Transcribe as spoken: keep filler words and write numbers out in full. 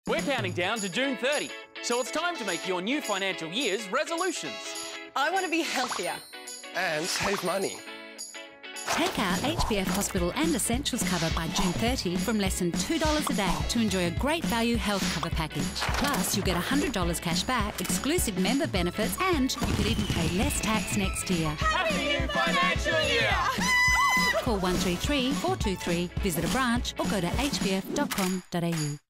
We're counting down to June thirtieth, so it's time to make your new financial year's resolutions. I want to be healthier. And save money. Take out H B F Hospital and Essentials cover by June thirtieth from less than two dollars a day to enjoy a great value health cover package. Plus, you'll get one hundred dollars cash back, exclusive member benefits, and you could even pay less tax next year. Happy new financial year! Call one three three, four two three, visit a branch or go to h b f dot com dot a u.